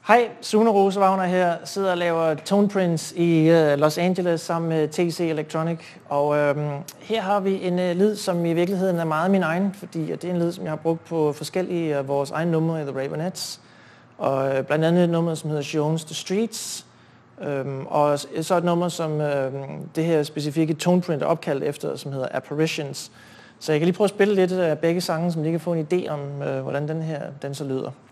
Hej, Sune Rose Wagner her, sidder og laver TonePrints i Los Angeles sammen med TC Electronic. Og her har vi en lyd, som i virkeligheden er meget min egen, fordi det er en lyd, som jeg har brugt på forskellige af vores egne numre i The Raveonettes. Og blandt andet et nummer, som hedder She Owns the Streets. Og så et nummer, som det her specifikke TonePrint er opkaldt efter, som hedder Apparitions. Så jeg kan lige prøve at spille lidt af begge sange, som lige kan få en idé om, hvordan den så lyder.